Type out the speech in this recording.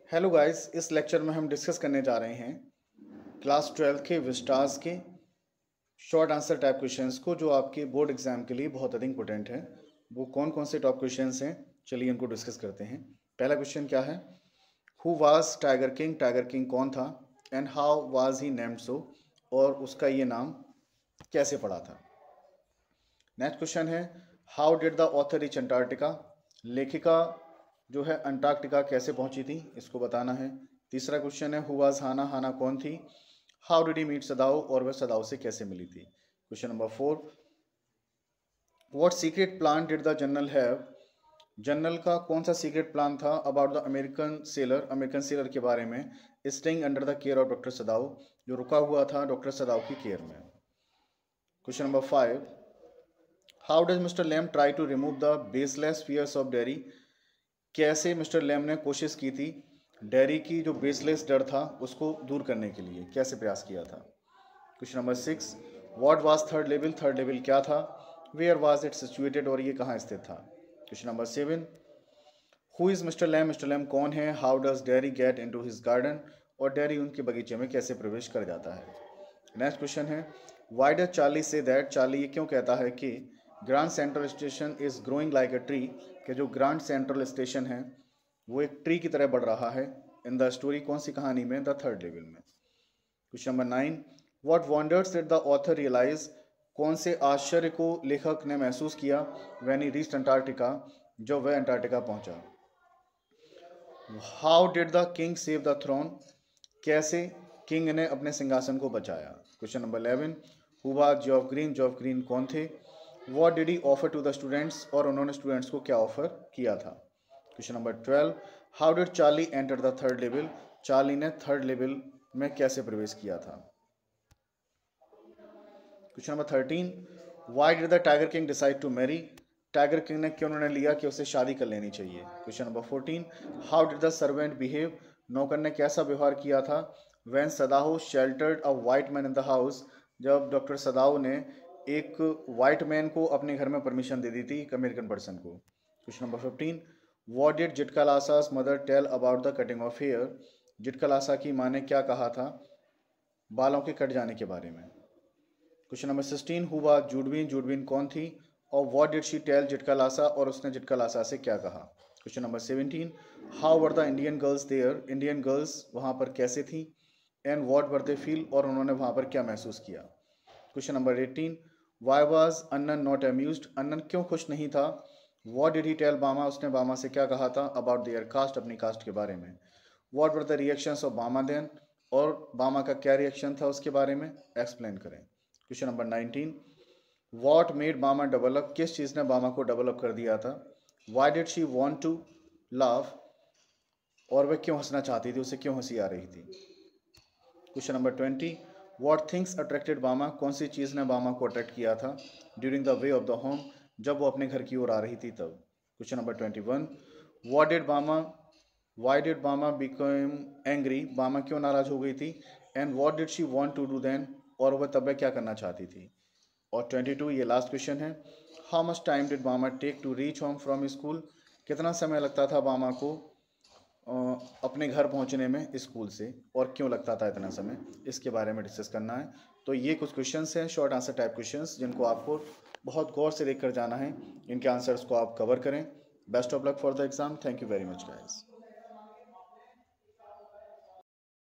Hello guys, इस lecture में हम डिस्कस करने जा रहे हैं क्लास 12 के विस्टास के शॉर्ट आंसर टाइप क्वेश्चंस को, जो आपके बोर्ड एग्जाम के लिए बहुत अधिक इंपॉर्टेंट है। वो कौन कौन से टॉप क्वेश्चंस हैं, चलिए इनको डिस्कस करते हैं। पहला क्वेश्चन क्या है? Who was tiger king? Tiger king कौन था? And how was he named so? और उसका ये नाम कैसे पड़ा था। नेक्स्ट क्वेश्चन है, how did the author reach Antarctica? लेखिका जो है अंटार्कटिका कैसे पहुंची थी, इसको बताना है। तीसरा क्वेश्चन है, हु वाज हाना? हाना कौन थी? How did he meet Sadao? और वह सदाओ से कैसे मिली थी। Question number 4, what secret plan did the general have? General का कौन सा सीक्रेट प्लान था अबाउट द अमेरिकन सेलर के बारे में, staying under the care of doctor Sadao, जो रुका हुआ था डॉक्टर सदाओ की केयर में। Question number 5, how does mister Lamb try to remove the baseless fears of dairy? कैसे मिस्टर लैम ने कोशिश की थी डेयरी की जो बेसलेस डर था उसको दूर करने के लिए, कैसे प्रयास किया था। Question number 6, what was third level? Third level क्या था? Where was it situated? और ये कहाँ स्थित था। Question number 7, who is mister Lamb? Mister Lamb कौन है? How does Derry get into his garden? और डेयरी उनके बगीचे में कैसे प्रवेश कर जाता है। नेक्स्ट क्वेश्चन है, why does Charlie say that? Charlie ये क्यों कहता है कि Grand Central station is growing like a tree, कि जो ग्रांड सेंट्रल स्टेशन है वो एक ट्री की तरह बढ़ रहा है। इन द स्टोरी कौन सी कहानी में? द थर्ड लेवल में। Question number 9, what wonders did the author realize? कौन से आश्चर्य को लेखक ने महसूस किया व्हेन ही रीच्ड अंटार्कटिका, जब वह अंटार्कटिका पहुंचा। How did the king save the throne? कैसे किंग ने अपने सिंहासन को बचाया। Question number 11, who was Geoff Green? Geoff Green कौन थे? What did he offer to the students? और उन्होंने स्टूडेंट्स को क्या ऑफर किया था। Question number 12, how did Charlie enter the third level? Charlie ने थर्ड लेवल में कैसे प्रवेश किया था। Question number 13, why did the tiger king decide to marry? Tiger king ने क्यों निर्णय लिया कि उसे शादी कर लेनी चाहिए। Question number 14, how did the servant behave? नौकर ने कैसा व्यवहार किया था when Sadao sheltered a white man in the house? जब डॉक्टर सदाओ ने एक वाइट मैन को अपने घर में परमिशन दे दी थी, एक अमेरिकन पर्सन को। Question number 15, what did Zitkala Sa's mother tell about the cutting off hair? Zitkala Sa की माँ ने क्या कहा था बालों के कट जाने के बारे में। Question number 16, who was Judewin? Judewin कौन थी? और what did she tell Zitkala Sa? और उसने जिटका लासा से क्या कहा। Question number 17, how were the Indian girls there? Indian girls वहाँ पर कैसे थी? And what were they feel? और उन्होंने वहाँ पर क्या महसूस किया। Question number 18, why was Annan not amused? Annan क्यों खुश नहीं था? व्हाट डिड ही टेल बामा? उसने बामा से क्या कहा था अबाउट देयर कास्ट? अपनी कास्ट के बारे में। What were the reactions of Bama then? और बामा का क्या रिएक्शन था उसके बारे में एक्सप्लेन करें। Question number 19, what made Bama develop? किस चीज़ ने बामा को डेवलप कर दिया था। Why did she want to laugh? और वह क्यों हंसना चाहती थी, उसे क्यों हंसी आ रही थी। Question number 20, what things attracted Bama? कौन सी चीज़ ने बामा को अट्रैक्ट किया था during the way of the home, जब वो अपने घर की ओर आ रही थी तब। Question number 21, what did Bama why did Bama become angry? Bama क्यों नाराज हो गई थी। And what did she want to do then? और वह तब वह क्या करना चाहती थी। और 22, ये लास्ट क्वेश्चन है, how much time did Bama take to reach home from school? कितना समय लगता था बामा को अपने घर पहुंचने में स्कूल से, और क्यों लगता था इतना समय, इसके बारे में डिस्कस करना है। तो ये कुछ क्वेश्चंस हैं, शॉर्ट आंसर टाइप क्वेश्चंस, जिनको आपको बहुत गौर से देखकर जाना है। इनके आंसर्स को आप कवर करें। Best of luck for the exam. Thank you very much guys.